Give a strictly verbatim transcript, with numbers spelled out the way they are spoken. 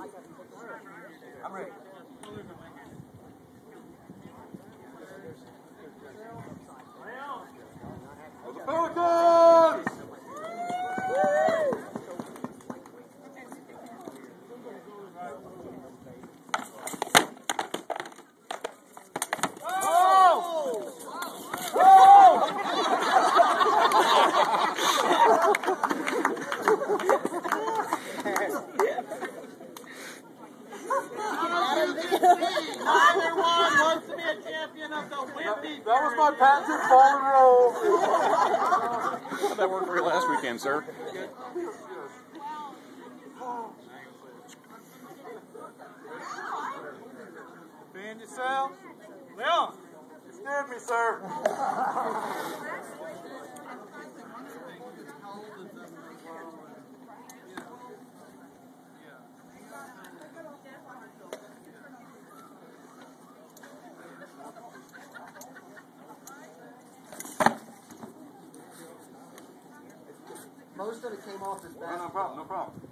I'm ready. The Pelicans! Neither one wants to be a champion of the Wimpy. That was my Patrick ball and roll. How'd that work for you last weekend, sir? Being yourself? Leon, you scared me, sir. Most of it came off his back. No, no problem, no problem.